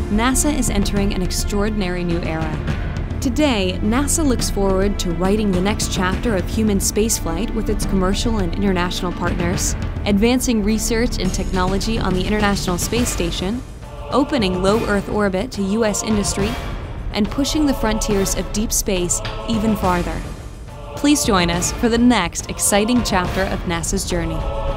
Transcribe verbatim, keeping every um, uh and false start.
NASA is entering an extraordinary new era. Today, NASA looks forward to writing the next chapter of human spaceflight with its commercial and international partners, advancing research and technology on the International Space Station, opening low Earth orbit to U S industry, and pushing the frontiers of deep space even farther. Please join us for the next exciting chapter of NASA's journey.